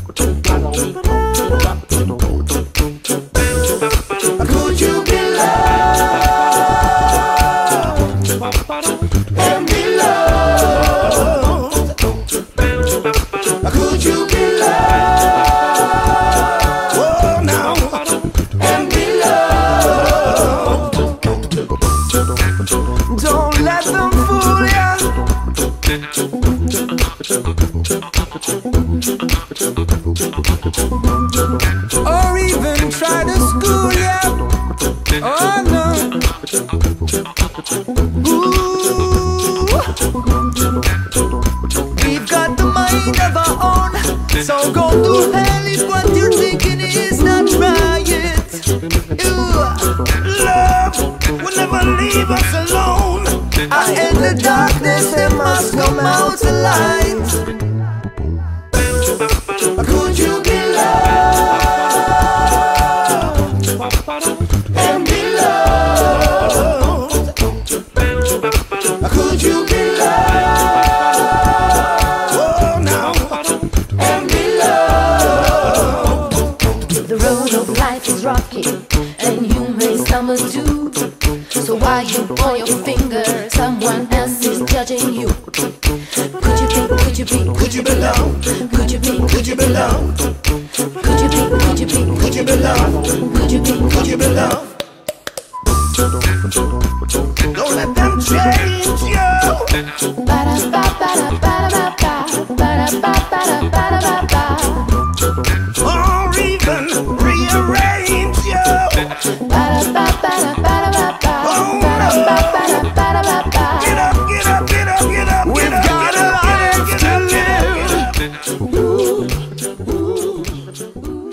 Could you be loved and be loved? Could you be loved? Oh, now and be loved. Don't let them fool ya. Or even try to school ya. Oh no. Ooh. We've got the mind of our own, so go to hell if what you're thinking is not right. Ooh. Love will never leave us alone. In the darkness there must come out a light. Could you be loved and be loved? Could you be loved? Oh, now and be loved. The road of life is rocky, and you may stumble too. So while you point your finger, someone else is judging you. Could you be loved? Could you be loved? Could you be loved? Could you be loved? Don't let them change you. Or even rearrange you. We've got a life to live.